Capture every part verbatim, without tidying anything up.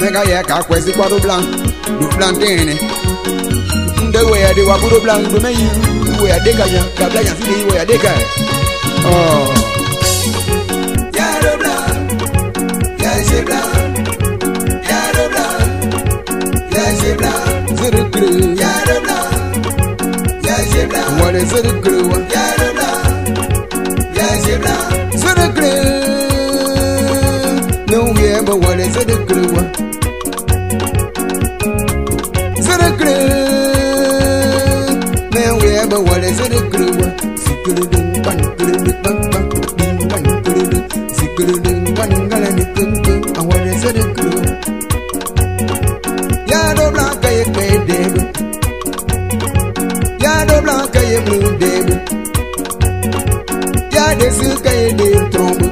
Mega ya ka kwesi kwa do blanc. Do blanc tene. De we ya de wa do blanc do me yi. We ya de ka ya. Ka blanc ya si de we ya de ka. Oh. Ya do blanc. Ya c'est blanc. Ya do blanc. Ya c'est blanc. C'est le creux. Ya do blanc. Ya c'est blanc. What is it creux? Ya do blanc. Ya c'est blanc. C'est le creux. No yeah, but what is it creux? C'est le creux. No yeah, but what is it creux? C'est que le ding bang, que le ding bang bang, ding bang, que le ding. C'est que le ding bang, gala ni kung kung. And what is it creux? Ya do blanc kay kay deb. Ya do blanc kay blue deb. Ya de su kay de trombe.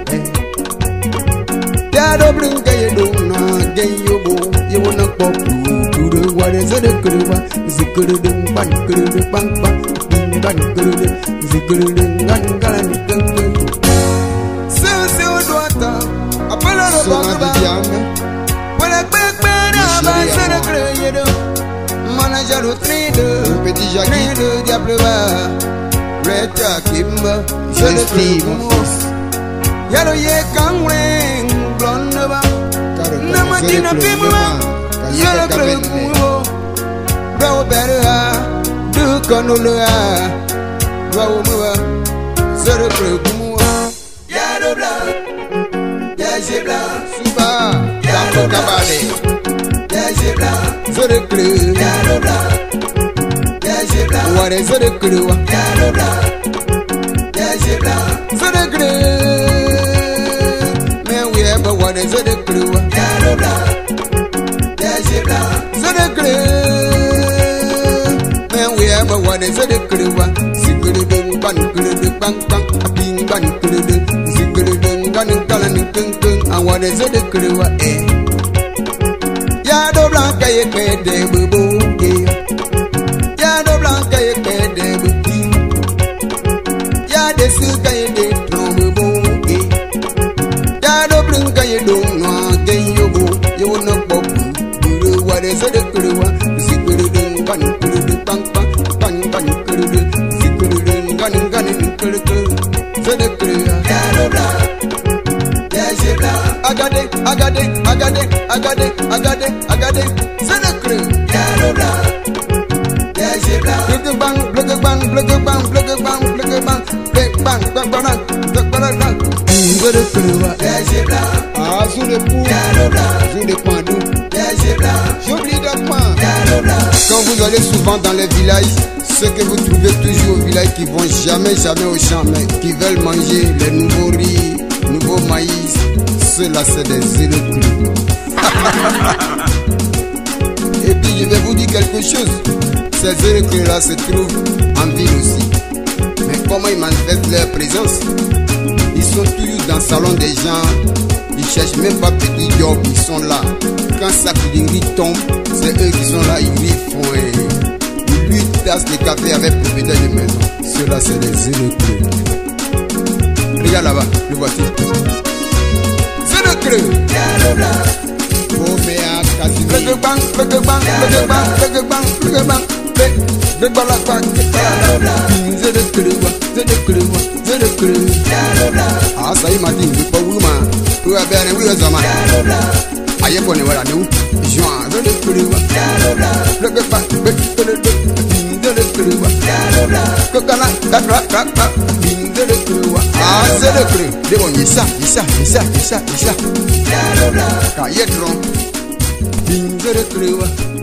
Ya do blanc kay do na gay yo bo. You wanna pop to the what is it creux? C'est que le ding bang, que le ding bang bang, ding bang, que le ding. C'est que le ding bang gala ni kung kung. C'est c'est au doigt. Appelle le bang. Voilà quick man, c'est le creux. Manager au train de petit Jacques de diable bas. Red Kimba, je le dis mon fils. Yalo ye kangweng blonde ba. Namatina pimba, je le creux mo. Bravo bera, du konolua. Bravo moi, je le creux mo. Ya do blanc. Ya c'est blanc. Suba, Tango Kabale. Ya c'est blanc. Je le creux. Ya do blanc. Ya c'est blanc. What is it creux? Ya do blanc. Ya c'est blanc. C'est le creux. Mais oui, but what is it creux? Ya do blanc. Ya c'est blanc. C'est le creux. Mais oui, but what is it creux? C'est que le ding bang, que le ding bang bang, ding bang, que le ding. C'est que le ding bang, gala ni kung kung. And what is it creux? Eh. Ya do blanc kay kay de bubu. Ya do blanc kay kay de bubu. Ya de su kay de trombe bo. Ya do blanc kay do no gay yo bo. You wanna pop. What is it creux? C'est que le ding bang, que le ding bang bang, bang bang, que le ding. C'est que le ding bang bang, que le ding. C'est le creux. Ya do blanc. Ya c'est blanc. Agade, agade, agade, agade, agade, agade. C'est le creux. Ya do blanc. Ya c'est blanc. Bloque bang, bloque bang, bloque bang, bloque bang, bloque bang, bloque bang, bloque bang, bloque bang. C'est le creux. Ya c'est blanc. Ah, sous le pou, Ya do blanc. sous les points d'eau. Ya c'est blanc. J'oublie de point. Ya do blanc. Quand vous allez souvent dans les villages, ceux que vous trouvez toujours au village qui vont jamais, jamais au champ, mais qui veulent manger les nouveaux riz, nouveaux maïs, ceux-là c'est des zéros. Et puis je vais vous dire quelque chose. Ces zéros là se trouvent en ville aussi. Mais comment ils manifestent leur présence? Ils sont toujours dans le salon des gens. Ils cherchent même pas petit job, ils sont là. Quand ça riz tombe, c'est eux qui sont là, ils lui font et ils lui tassent les cafés avec propriétaire de maison. Ceux-là c'est les zéros. Regarde là-bas, le voici. C'est le creux. Ya do blanc. Oh mais à Casimir. Bloque bang, bloque bang, bloque bang, bloque bang, bloque bang. De bala bang. C'est le creux, c'est le creux, c'est le creux. Ya do blanc. Ah ça y est Martin, je peux vous ma. Tu as bien vu les hommes. Ya do blanc. Aïe bon voilà nous. Joint, c'est le creux. Ya do blanc. Bloque bang, bloque le le. C'est le creux. Ya do blanc. Kokana, tak tak tak tak. C'est le creux. Ah c'est le creux. De bon, il ça, il ça, il ça, il ça, il ça. Ya do blanc. Quand il est trompe. C'est le creux.